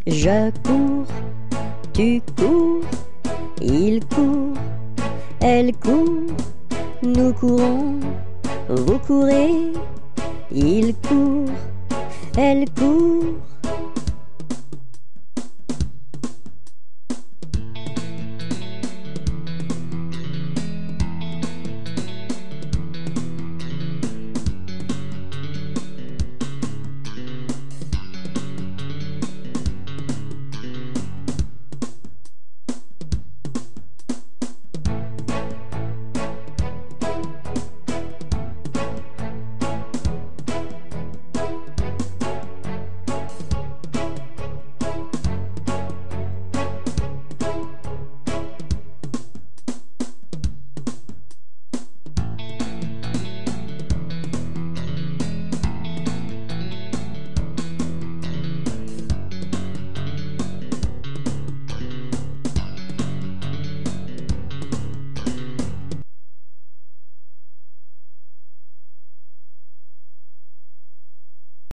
Je cours, tu cours, il court, elle court, nous courons, vous courez, il court, elle court,